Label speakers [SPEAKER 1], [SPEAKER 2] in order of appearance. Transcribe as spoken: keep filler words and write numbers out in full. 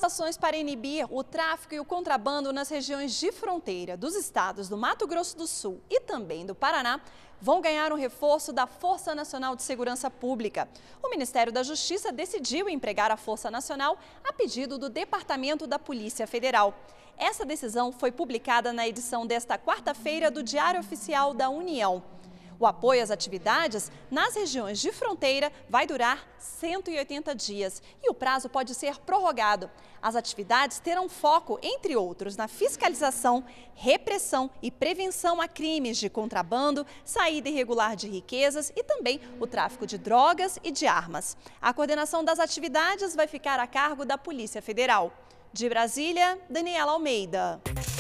[SPEAKER 1] As ações para inibir o tráfico e o contrabando nas regiões de fronteira dos estados do Mato Grosso do Sul e também do Paraná vão ganhar um reforço da Força Nacional de Segurança Pública. O Ministério da Justiça decidiu empregar a Força Nacional a pedido do Departamento da Polícia Federal. Essa decisão foi publicada na edição desta quarta-feira do Diário Oficial da União. O apoio às atividades nas regiões de fronteira vai durar cento e oitenta dias e o prazo pode ser prorrogado. As atividades terão foco, entre outros, na fiscalização, repressão e prevenção a crimes de contrabando, saída irregular de riquezas e também o tráfico de drogas e de armas. A coordenação das atividades vai ficar a cargo da Polícia Federal. De Brasília, Daniela Almeida.